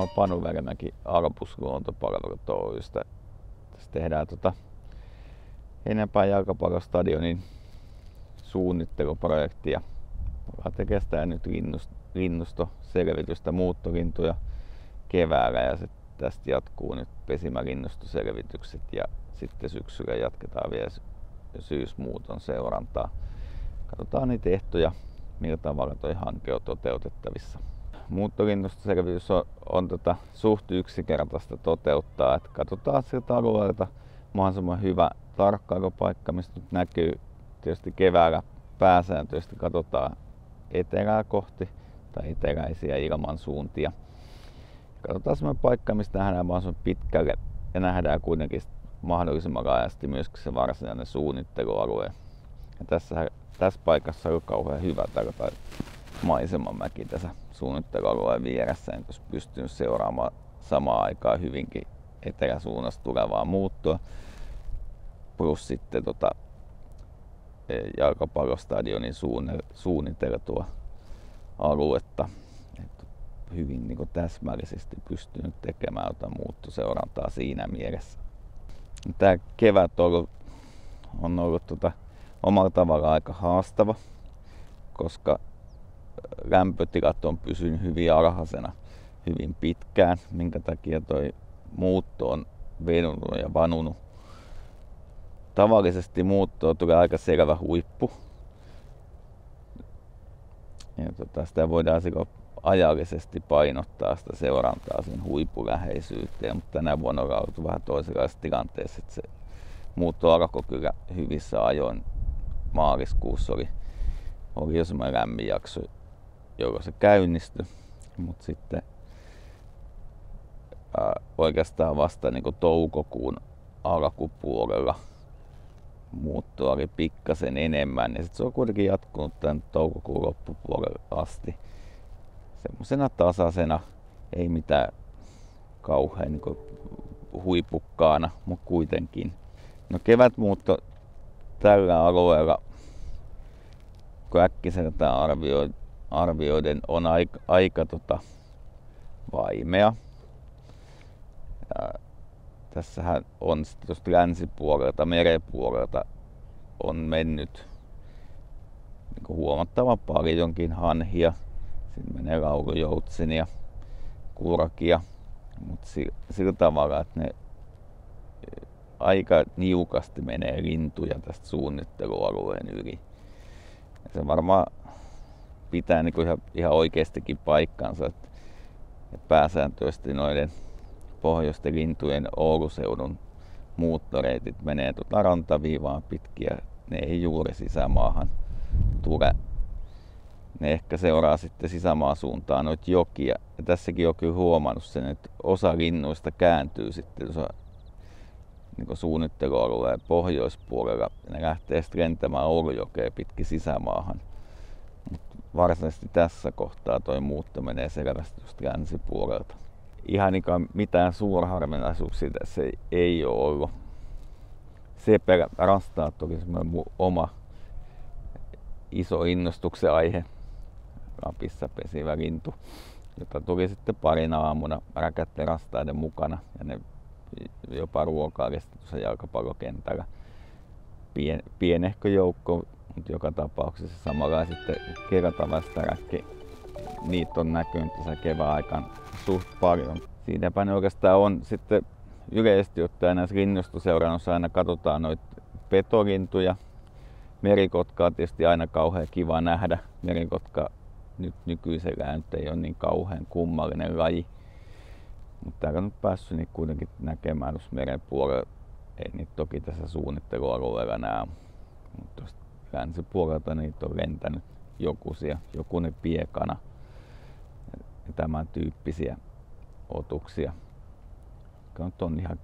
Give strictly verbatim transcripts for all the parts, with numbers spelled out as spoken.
mä oon Panu Välimäki Arpus Luontopalvelut Oy:stä. Tässä tehdään tota Heinäpään jalkapallostadionin suunnitteluprojektia. Ollaan tekemään nyt linnustoselvitystä muuttolintuja keväällä ja se tästä jatkuu nyt pesimälinnustoselvitykset ja sitten syksyllä jatketaan vielä syysmuuton seurantaa. Katsotaan niitä ehtoja, millä tavalla toi hanke on toteutettavissa. Muuttolinnustoselvitys on, on tota, suht yksinkertaista toteuttaa, että katsotaan siltä alueelta mahdollisimman hyvä tarkkailupaikka, mistä nyt näkyy tietysti keväällä pääsääntöisesti katsotaan etelää kohti tai eteläisiä ilmansuuntia. Katsotaan sellainen paikka, mistä nähdään mahdollisimman pitkälle ja nähdään kuitenkin mahdollisimman laajasti myöskin se varsinainen suunnittelualue. Ja tässä, tässä paikassa on kauhean hyvä tarkoittaa maisemanmäki tässä suunnittelualueen vieressä, niin olisi pystynyt seuraamaan samaan aikaan hyvinkin eteläsuunnasta tulevaa muuttoa. Plus sitten tota, jalkapallostadionin suunniteltua aluetta. Et hyvin niin kuin täsmällisesti pystynyt tekemään jotain muuttoseurantaa siinä mielessä. Tämä kevät on ollut, on ollut tota, omalla tavalla aika haastava, koska lämpötilat on pysynyt hyvin alhaisena hyvin pitkään, minkä takia toi muutto on venunut ja vanunut. Tavallisesti muuttoon tulee aika selvä huippu. Ja tota, sitä voidaan silloin ajallisesti painottaa sitä seurantaa sen huipun läheisyyteen, mutta tänä vuonna on ollut vähän toisenlaisessa tilanteessa, että se muutto alkoi kyllä hyvissä ajoin. Maaliskuussa oli, oli jo semmoinen lämmin jakso, jolloin se käynnistyi, mutta sitten ää, oikeastaan vasta niin kuin toukokuun alkupuolella muuttoa oli pikkasen enemmän ja sitten se on kuitenkin jatkunut tämän toukokuun loppupuolelle asti semmoisena tasaisena, ei mitään kauhean niin kuin huipukkaana, mutta kuitenkin. No kevätmuutto tällä alueella, kun äkkiseltään arvioiden, arvioiden on aika, aika tota, vaimea. Ja tässähän on sitten tuosta länsipuolelta, merenpuolelta on mennyt niin kuin huomattavan paljonkin hanhia. Siinä menee laulujoutsenia, kurkia, mutta sillä tavalla, että ne aika niukasti menee lintuja tästä suunnittelualueen yli. Ja se varmaan pitää niin kuin ihan, ihan oikeastikin paikkansa, että pääsääntöisesti noiden pohjoisten lintujen Ouluseudun muuttoreitit menee tuota rantaviivaa pitkiä, ne ei juuri sisämaahan tule. Ne ehkä seuraa sitten sisämaan suuntaan noita jokia. Ja tässäkin on kyllä huomannut sen, että osa linnuista kääntyy sitten niin suunnittelualueen pohjoispuolella. Ne lähtee sitten lentämään Oulujokea pitkin sisämaahan. Mut varsinaisesti tässä kohtaa toi muutto menee selvästi just länsipuolelta. Ihan niin mitään suurharvinaisuuksia tässä ei, ei ole ollut. Sepelä rastaat oli semmoinen mun oma iso innostuksen aihe. Lapissa pesivä lintu, jota tuli sitten parina aamuna räkätten rastaiden mukana ja ne jopa ruokaili tuossa jalkapallokentällä. Pien, pienehkö joukko, mutta joka tapauksessa samalla sitten kertavastaräkki. Niitä on näkynyt tässä kevään aikana suht paljon. Siinäpä ne oikeastaan on sitten yleisesti ottaen näissä linnustoseurannoissa aina katsotaan noita petolintuja. Merikotka on tietysti aina kauhean kiva nähdä. Merikotka nyt nykyisellään nyt ei ole niin kauhean kummallinen laji. Mutta täällä on nyt päässyt niitä kuitenkin näkemään tuossa meren puolella. Ei niitä toki tässä suunnittelualueella näe. Mutta tuosta länsipuolelta niitä on lentänyt jokusia, jokunen piekana ja tämän tyyppisiä otuksia. Jotka on ihan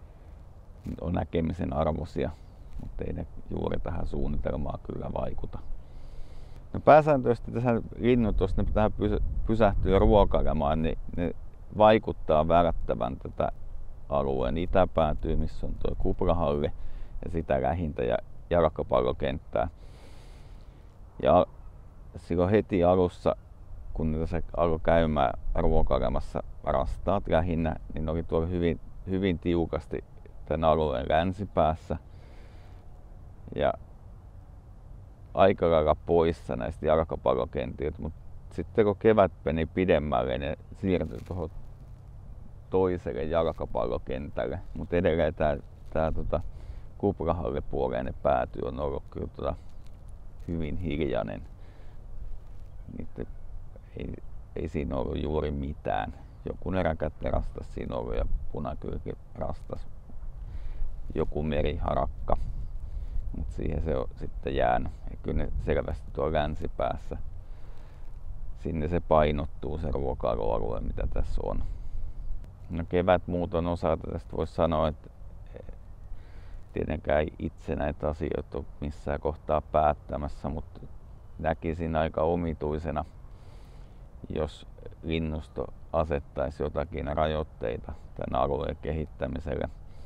on näkemisen arvoisia, mutta ei ne juuri tähän suunnitelmaan kyllä vaikuta. No pääsääntöisesti tässä linnut, jos ne tähän pysähtyy ruokailemaan, niin ne vaikuttaa välttävän tätä alueen itäpäätyä, missä on tuo kuprahalli ja sitä lähintä ja jalkapallokenttää. Ja silloin heti alussa kun tässä alkoi käymään ruokailemassa rastaat lähinnä, niin ne oli tuolla hyvin, hyvin tiukasti tämän alueen länsipäässä ja aika lailla poissa näistä jalkapallokentiltä, mutta sitten kun kevät meni pidemmälle, ne siirtyi tuohon toiselle jalkapallokentälle, mutta edelleen tämä, tämä tota, kuprahallipuoleinen pääty on ollut kyllä tota, hyvin hiljainen. Niitä ei, ei siinä ollut juuri mitään. Joku neräkätte rastas siinä ollut ja punakylki rastas. Joku meriharakka, mutta siihen se on sitten jäänyt. Ja kyllä ne selvästi tuolla länsipäässä. Sinne se painottuu se ruokailualue, mitä tässä on. No kevätmuuton osalta tästä voisi sanoa, että tietenkään ei itse näitä asioita ole missään kohtaa päättämässä, mutta näkisin aika omituisena, jos linnusto asettaisi jotakin rajoitteita tämän alueen kehittämiselle.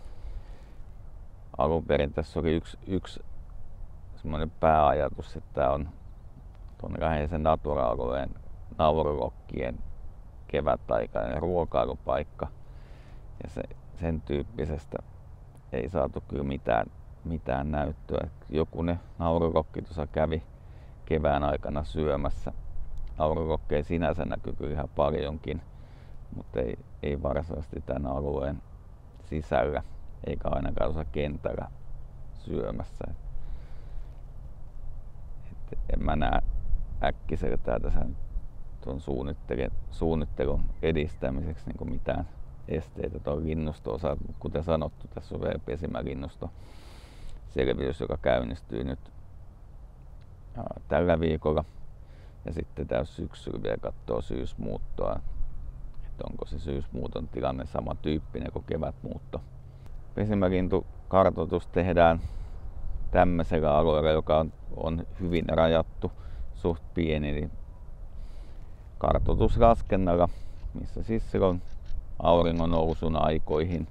Alun perin tässä oli yksi, yksi semmoinen pääajatus, että tämä on tuon läheisen Natura-alueen naurulokkien kevätaikainen ruokailupaikka. Ja se, sen tyyppisestä ei saatu kyllä mitään, mitään näyttöä. Joku ne naurulokki tuossa kävi kevään aikana syömässä. Naurulokkeja sinänsä näkyy kyllä ihan paljonkin, mutta ei, ei varsinaisesti tämän alueen sisällä eikä ainakaan tuossa kentällä syömässä. Et en mä näe äkkiseltään tässä tuon suunnittelun edistämiseksi niin mitään esteitä tuon linnuston osalta. Kuten sanottu, tässä on vielä pesimälinnusto selvitys, joka käynnistyy nyt tällä viikolla. Ja sitten täys syksyllä vielä katsoo syysmuuttoa, että onko se syysmuuton tilanne samantyyppinen kuin kevätmuutto. Pesimälintukartoitus tehdään tämmöisellä alueella, joka on, on hyvin rajattu, suht pieni, niin kartoituslaskennalla, missä siis silloin auringon nousun aikoihin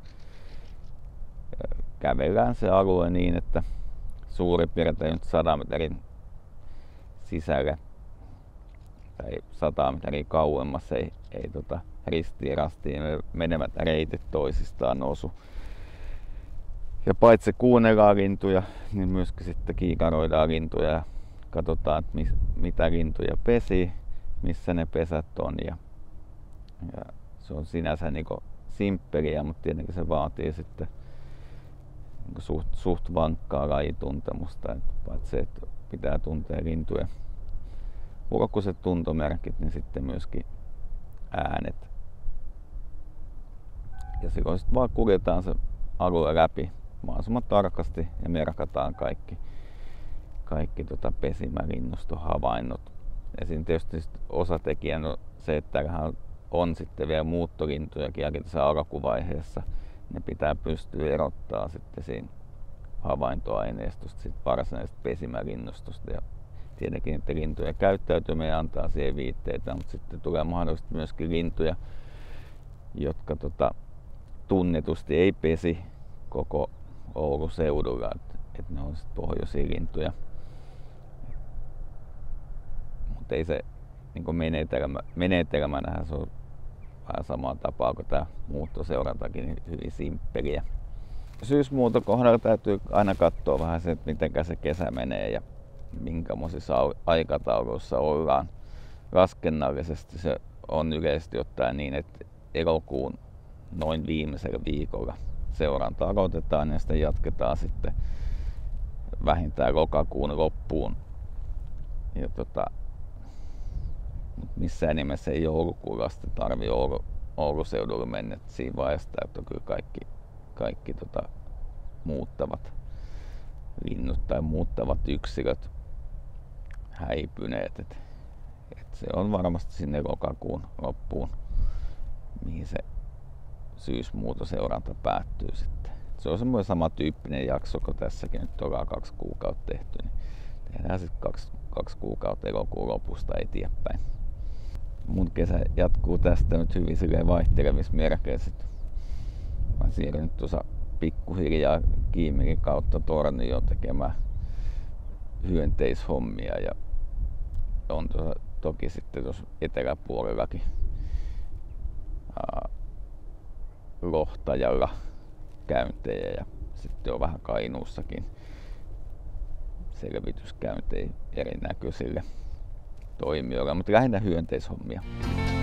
kävellään se alue niin, että suurin piirtein nyt sadan metrin sisälle tai sata metriä kauemmas ei, ei tota ristiin rastiin menevät reitit toisistaan osu. Ja paitsi kuunnellaan lintuja, niin myöskin sitten kiikaroidaan lintuja ja katsotaan, että mis, mitä lintuja pesii, missä ne pesät on. Ja, ja se on sinänsä niin simppeliä, mutta tietenkin se vaatii sitten niin suht, suht vankkaa lajituntemusta. Et paitsi se, että pitää tuntea lintuja ulkoiset tuntomerkit, niin sitten myöskin äänet. Ja silloin sitten vaan kuljetaan se alue läpi mahdollisimman tarkasti ja merkataan kaikki, kaikki tota pesimälinnuston havainnot. Ja siinä tietysti osatekijänä on se, että täällähän on sitten vielä muuttolintujakin tässä alkuvaiheessa. Ne pitää pystyä erottaa sitten siinä havaintoaineistosta sit varsinaisesta pesimälinnustosta. Ja tietenkin että lintujen käyttäytyminen antaa siihen viitteitä, mutta sitten tulee mahdollisesti myöskin lintuja, jotka tota, tunnetusti ei pesi koko Oulun seudulla, että et ne on sitten pohjoisia lintuja. Mutta ei se niin menetelmä, menetelmänähän se on vähän samaa tapaa kuin tämä muuttoseurantakin, niin hyvin simppeliä. Syysmuuton kohdalla täytyy aina katsoa vähän se, että miten se kesä menee ja minkälaisissa aikatauluissa ollaan. Laskennallisesti se on yleisesti ottaen niin, että elokuun noin viimeisellä viikolla seuranta aloitetaan ja sitten jatketaan sitten vähintään lokakuun loppuun. Ja tota, missään nimessä ei joulukuulla sitten tarvitse Oulu, Oulun seudulla mennä. Siinä vaiheessa täytyy kyllä kaikki, kaikki tota, muuttavat linnut tai muuttavat yksilöt häipyneet. Et, et se on varmasti sinne lokakuun loppuun, mihin se syysmuutoseuranta päättyy sitten. Se on semmoinen samantyyppinen jakso, kun tässäkin nyt ollaan kaksi kuukautta tehty, niin tehdään sitten kaksi, kaksi kuukautta elokuun lopusta eteenpäin. Mun kesä jatkuu tästä nyt hyvin silleen vaihtelevissa merkeissä. Mä siirryn nyt tuossa pikkuhiljaa Kiimerin kautta Tornioon tekemään hyönteishommia ja on tuossa toki sitten tuossa eteläpuolellakin ää, Lohtajalla käyntejä ja sitten on vähän Kainuussakin selvityskäyntejä erinäköisille toimijoille, mutta lähinnä hyönteishommia.